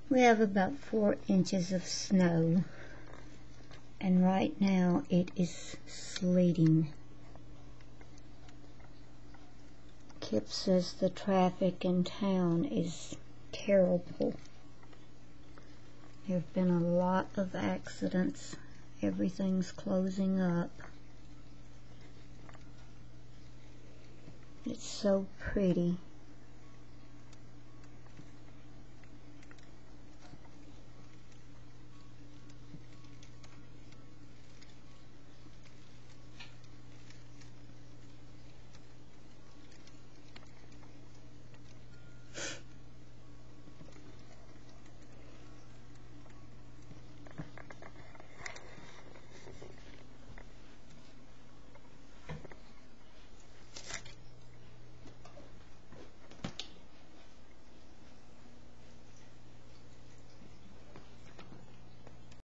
We have about 4 inches of snow, and right now it is sleeting. Kip says the traffic in town is terrible. There have been a lot of accidents. Everything's closing up. It's so pretty.